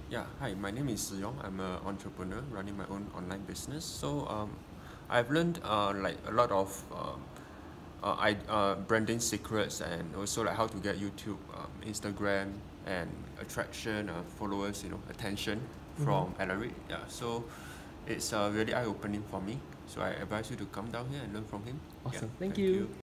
Yeah, hi, my name is Yong. I'm an entrepreneur running my own online business. So I've learned like a lot of branding secrets, and also like how to get YouTube, Instagram, and attraction, followers, attention from Alaric. Yeah, so it's really eye-opening for me. So I advise you to come down here and learn from him. Yeah, Awesome. Thank thank you. you.